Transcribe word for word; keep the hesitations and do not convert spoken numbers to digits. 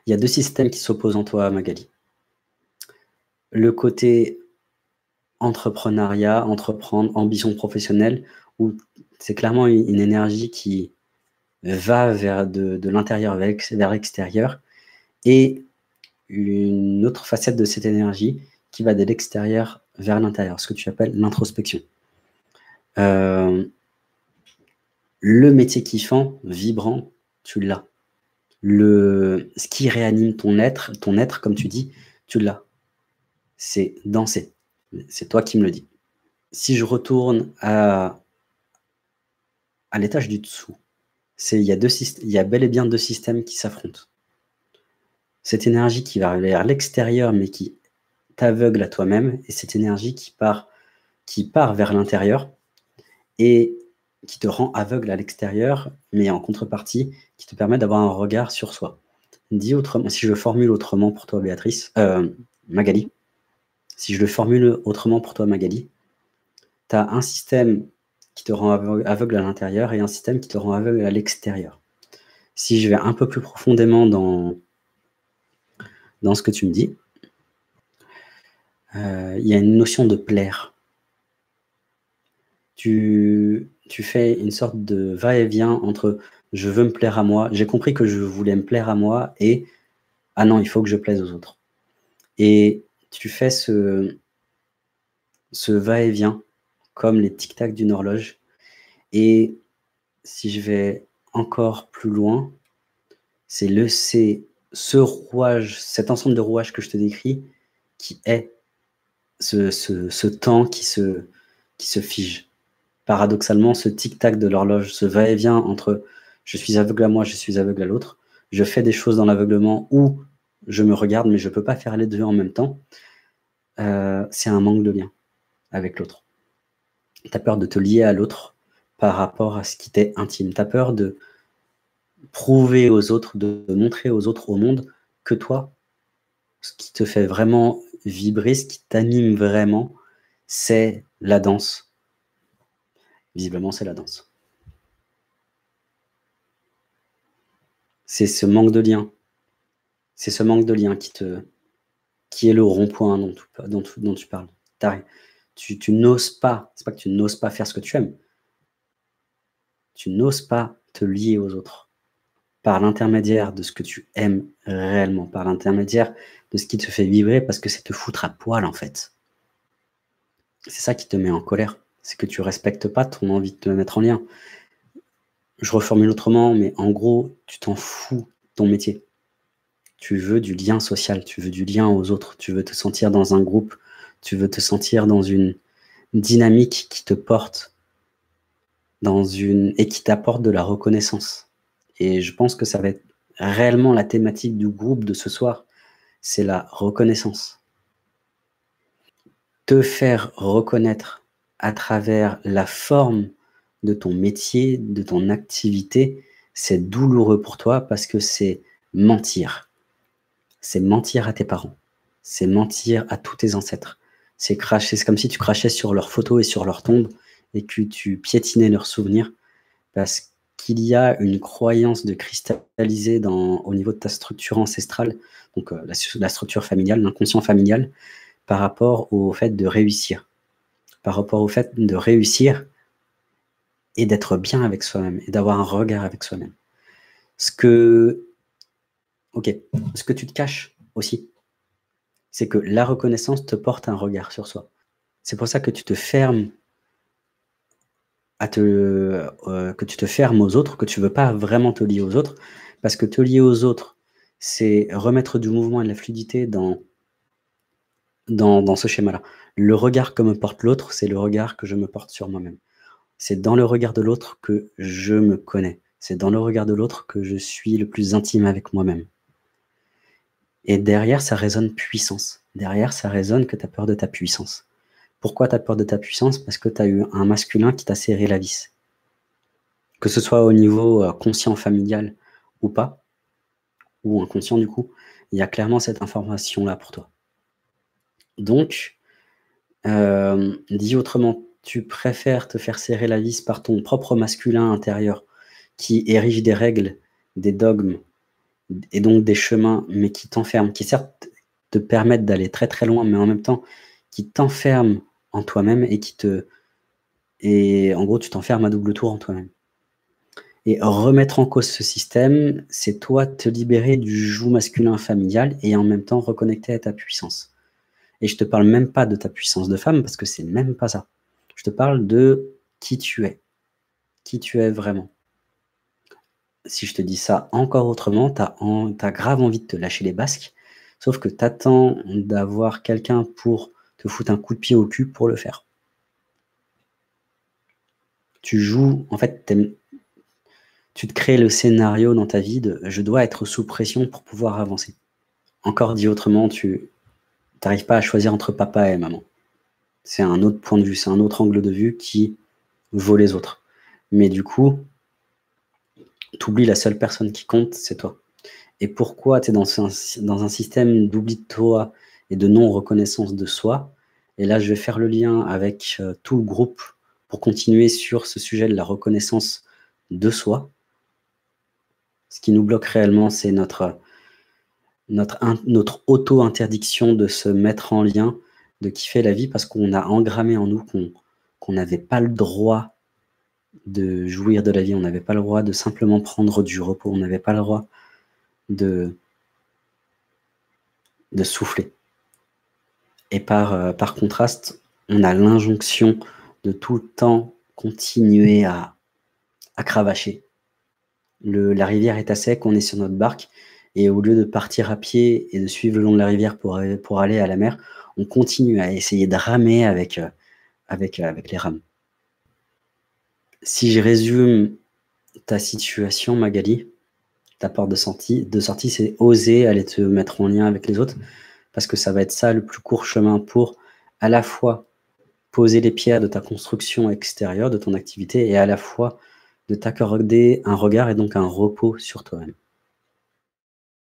il y a deux systèmes qui s'opposent en toi, Magali. Le côté entrepreneuriat, entreprendre, ambition professionnelle, où c'est clairement une, une énergie qui va vers de, de l'intérieur vers, vers l'extérieur, et une autre facette de cette énergie qui va de l'extérieur vers l'intérieur, ce que tu appelles l'introspection. Euh, le métier kiffant, vibrant, tu l'as. Le, ce qui réanime ton être, ton être, comme tu dis, tu l'as. C'est danser. C'est toi qui me le dis. Si je retourne à, à l'étage du dessous, il y, a deux, il y a bel et bien deux systèmes qui s'affrontent. Cette énergie qui va vers l'extérieur, mais qui t'aveugle à toi-même, et cette énergie qui part, qui part vers l'intérieur, et qui te rend aveugle à l'extérieur, mais en contrepartie, qui te permet d'avoir un regard sur soi. Dis autrement, si je le formule autrement pour toi, Béatrice, euh, Magali, si je le formule autrement pour toi, Magali, tu as un système qui te rend aveugle à l'intérieur et un système qui te rend aveugle à l'extérieur. Si je vais un peu plus profondément dans, dans ce que tu me dis, euh, il y a une notion de plaire. Tu, tu fais une sorte de va-et-vient entre je veux me plaire à moi, j'ai compris que je voulais me plaire à moi, et ah non, il faut que je plaise aux autres. Et tu fais ce, ce va-et-vient comme les tic-tac d'une horloge. Et si je vais encore plus loin, c'est le c'est ce rouage, cet ensemble de rouages que je te décris, qui est ce, ce, ce temps qui se, qui se fige. Paradoxalement, ce tic-tac de l'horloge, ce va-et-vient entre je suis aveugle à moi, je suis aveugle à l'autre, je fais des choses dans l'aveuglement où je me regarde, mais je ne peux pas faire les deux en même temps, euh, c'est un manque de lien avec l'autre. Tu as peur de te lier à l'autre par rapport à ce qui t'est intime. Tu as peur de prouver aux autres, de montrer aux autres, au monde, que toi, ce qui te fait vraiment vibrer, ce qui t'anime vraiment, c'est la danse. Visiblement, c'est la danse. C'est ce manque de lien. C'est ce manque de lien qui, te, qui est le rond-point dont, dont, dont tu parles. Tu, tu n'oses pas, c'est pas que tu n'oses pas faire ce que tu aimes, tu n'oses pas te lier aux autres par l'intermédiaire de ce que tu aimes réellement, par l'intermédiaire de ce qui te fait vibrer, parce que c'est te foutre à poil, en fait. C'est ça qui te met en colère, c'est que tu respectes pas ton envie de te mettre en lien. Je reformule autrement, mais en gros, tu t'en fous de ton métier. Tu veux du lien social, tu veux du lien aux autres, tu veux te sentir dans un groupe, tu veux te sentir dans une dynamique qui te porte dans une et qui t'apporte de la reconnaissance. Et je pense que ça va être réellement la thématique du groupe de ce soir, c'est la reconnaissance. Te faire reconnaître à travers la forme de ton métier, de ton activité, c'est douloureux pour toi parce que c'est mentir. C'est mentir à tes parents. C'est mentir à tous tes ancêtres. C'est cracher, c'est comme si tu crachais sur leurs photos et sur leurs tombes et que tu piétinais leurs souvenirs, parce qu'il y a une croyance de cristalliser dans, au niveau de ta structure ancestrale, donc euh, la, la structure familiale, l'inconscient familial, par rapport au fait de réussir. Par rapport au fait de réussir et d'être bien avec soi-même, et d'avoir un regard avec soi-même. Ce que, ok, ce que tu te caches aussi, c'est que la reconnaissance te porte un regard sur soi. C'est pour ça que tu te fermes à te, euh, que tu te fermes aux autres, que tu ne veux pas vraiment te lier aux autres, parce que te lier aux autres, c'est remettre du mouvement et de la fluidité dans, dans, dans ce schéma-là. Le regard que me porte l'autre, c'est le regard que je me porte sur moi-même. C'est dans le regard de l'autre que je me connais. C'est dans le regard de l'autre que je suis le plus intime avec moi-même. Et derrière, ça résonne puissance. Derrière, ça résonne que tu as peur de ta puissance. Pourquoi tu as peur de ta puissance? Parce que tu as eu un masculin qui t'a serré la vis. Que ce soit au niveau euh, conscient familial ou pas, ou inconscient du coup, il y a clairement cette information-là pour toi. Donc, euh, dit autrement, tu préfères te faire serrer la vis par ton propre masculin intérieur qui érige des règles, des dogmes et donc des chemins, mais qui t'enferment, qui certes te permettent d'aller très, très loin, mais en même temps qui t'enferment en toi-même et qui te et en gros, tu t'enfermes à double tour en toi-même. Et remettre en cause ce système, c'est toi te libérer du joug masculin familial et en même temps reconnecter à ta puissance. Et je te parle même pas de ta puissance de femme parce que c'est même pas ça. Je te parle de qui tu es, qui tu es vraiment. Si je te dis ça encore autrement, tu as en tu as grave envie de te lâcher les basques, sauf que tu attends d'avoir quelqu'un pour te foutre un coup de pied au cul pour le faire. Tu joues en fait, tu aimes tu te crées le scénario dans ta vie de: «Je dois être sous pression pour pouvoir avancer». Encore dit autrement, tu tu pas à choisir entre papa et maman. C'est un autre point de vue, c'est un autre angle de vue qui vaut les autres. Mais du coup, tu oublies la seule personne qui compte, c'est toi. Et pourquoi tu es dans un dans un système d'oubli de toi et de non-reconnaissance de soi? Et là, je vais faire le lien avec, heu, tout le groupe pour continuer sur ce sujet de la reconnaissance de soi. Ce qui nous bloque réellement, c'est notre, notre in notre auto-interdiction de se mettre en lien, de kiffer la vie parce qu'on a engrammé en nous qu'on qu'on n'avait pas le droit de jouir de la vie, on n'avait pas le droit de simplement prendre du repos, on n'avait pas le droit de de souffler. Et par, heu, par contraste, on a l'injonction de tout le temps continuer à à cravacher. Le la rivière est à sec, on est sur notre barque et au lieu de partir à pied et de suivre le long de la rivière pour aller pour aller à la mer, on continue à essayer de ramer avec, heu, avec, heu, avec les rames. Si je résume ta situation Magali, ta porte de sortie de sortie, c'est oser aller te mettre en lien avec les autres parce que ça va être ça le plus court chemin pour à la fois poser les pierres de ta construction extérieure, de ton activité et à la fois de t'accorder un regard et donc un repos sur toi-même.